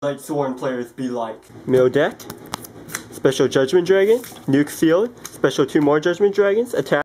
Lightsworn players be like. Mill deck, special Judgment Dragon, nuke field, special 2 more Judgment Dragons, attack.